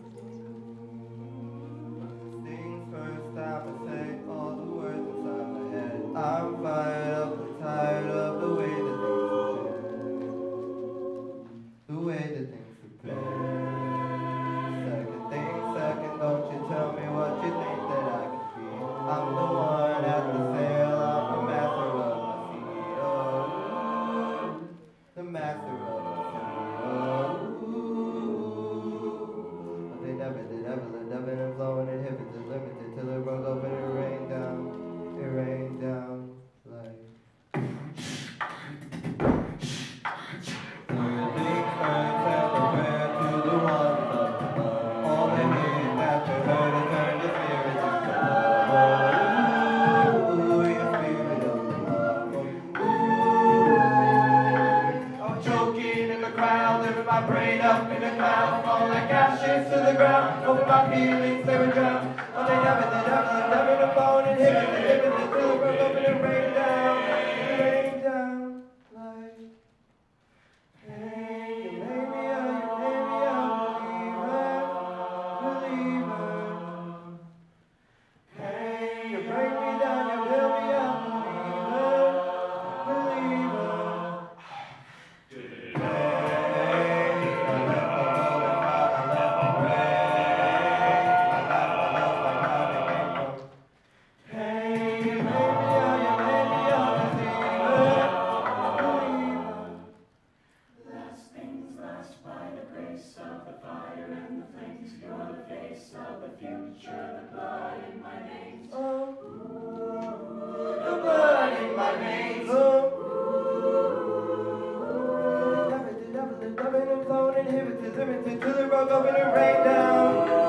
Things first time I say all the words inside my head. I'm fired up and tired of the way that things are. The way that things are bad. Second thing, second, don't you tell me what you think that I could be. I'm the one at the sail, I'm the master of my sea. Oh, the master of my sea. Oh, they never did ever been flowing and hip and limited till it broke open and rained down. It rained down like. My brain up in the cloud, fall like ashes to the ground. Over my feelings, they would drown. Oh, they never did ever the phone and hit it till it broke open and rained down like. Hey, you made me a believer. Hey, you break me down, you build me up, believer. Till it broke up and it rained down.